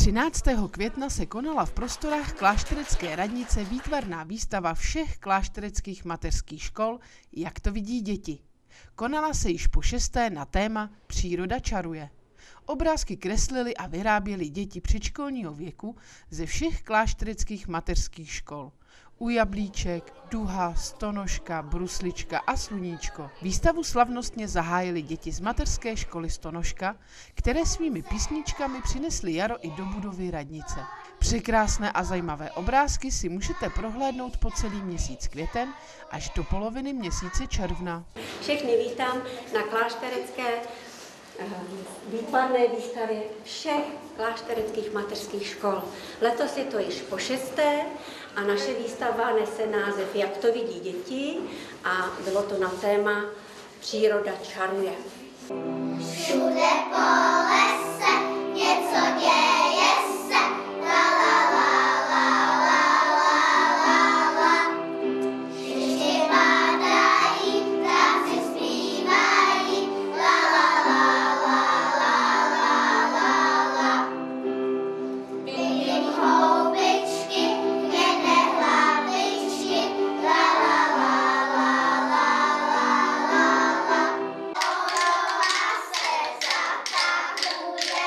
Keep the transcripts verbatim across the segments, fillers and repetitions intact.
třináctého května se konala v prostorách klášterecké radnice výtvarná výstava všech kláštereckých mateřských škol Jak to vidí děti. Konala se již po šesté na téma Příroda čaruje. Obrázky kreslili a vyráběli děti předškolního věku ze všech kláštereckých mateřských škol. U Jablíček, Duha, Stonožka, Bruslička a Sluníčko. Výstavu slavnostně zahájili děti z mateřské školy Stonožka, které svými písničkami přinesly jaro i do budovy radnice. Překrásné a zajímavé obrázky si můžete prohlédnout po celý měsíc květen až do poloviny měsíce června. Všechny vítám na klášterecké výtvarné výstavě všech kláštereckých mateřských škol. Letos je to již po šesté a naše výstava nese název Jak to vidí děti a bylo to na téma Příroda čaruje. Všude po lese něco děje se, la la la la la la la. Lišty padají, ptáci zpívají, la la la la la la la la. Vidím houbičky, hnědé hlavičky, la la la la la la la la. Orova se zatahuje,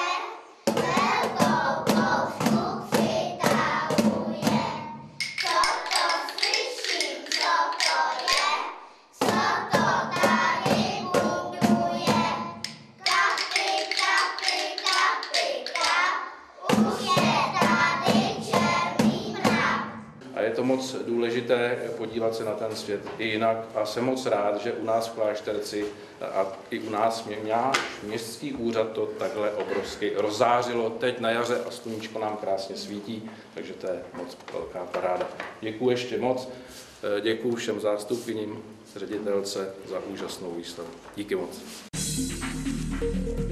velkou ploušku přitahuje. Co to slyším, co to je, co to tady buduje. Kapy, kapy, kapy, kap, už je tady černý mrak. A je to moc důležité podívat se na ten svět i jinak a jsem moc rád, že u nás v Klášterci a i u nás mě, náš městský úřad to takhle obrovsky rozzářilo teď na jaře a sluníčko nám krásně svítí, takže to je moc velká paráda. Děkuji ještě moc, děkuji všem zástupkyním, ředitelce za úžasnou výstavu. Díky moc.